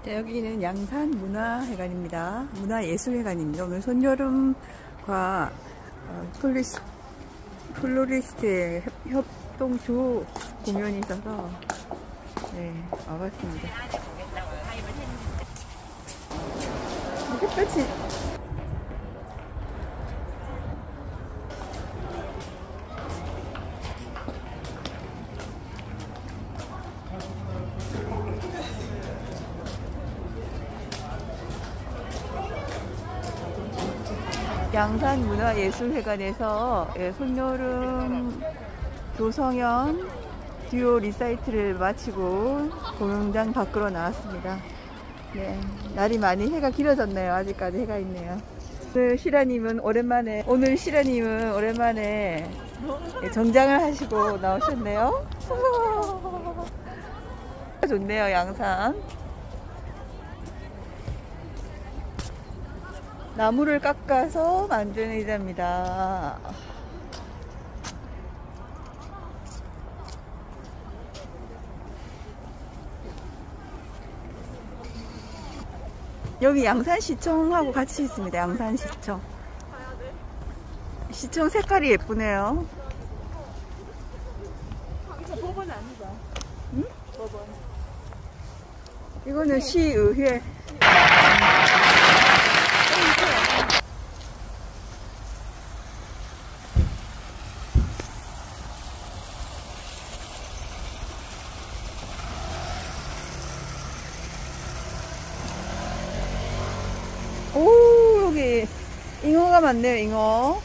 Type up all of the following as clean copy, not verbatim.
네, 여기는 양산 문화회관입니다. 문화예술회관입니다. 오늘 손여름과 플로리스트의 협동조 공연이 있어서 네, 와봤습니다. 햇볕이 양산문화예술회관에서 손여름 조성현 듀오 리사이트를 마치고 공연장 밖으로 나왔습니다. 네, 날이 많이 해가 길어졌네요. 아직까지 해가 있네요. 오늘 시라님은 오랜만에 정장을 하시고 나오셨네요. 좋네요, 양산. 나무를 깎아서 만든 의자입니다. 여기 양산시청하고 같이 있습니다. 양산시청. 시청 색깔이 예쁘네요. 저 법원 아니다. 응? 법원. 이거는 시의회. 오, 여기 잉어가 많네요. 잉어.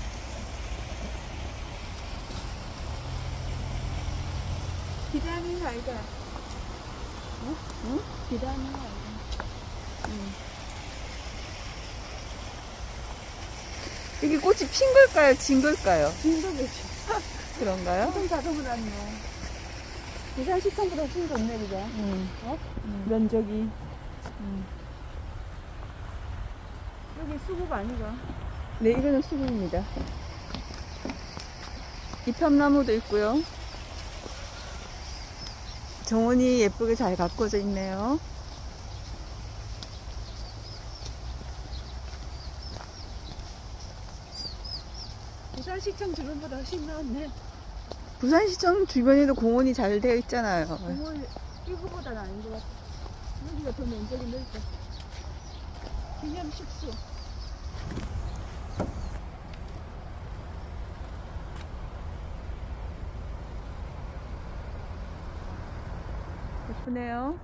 비단이 아이가. 응? 응? 비단이 아이가. 여기 꽃이 핀 걸까요? 진 걸까요? 진도겠지. 그런가요? 엄청 자동으로 왔네. 비단 시청보다 훨씬 좋네, 그죠? 어? 면적이. 여기 수국 아니가? 네, 이거는 수국입니다. 이팝나무도 있고요. 정원이 예쁘게 잘 가꿔져 있네요. 부산시청 주변보다 훨씬 나았네. 부산시청 주변에도 공원이 잘 되어 있잖아요. 공원 이거보다는 아닌 것 같아. 여기가 더 면적이 넓다. 기념식수. 예쁘네요.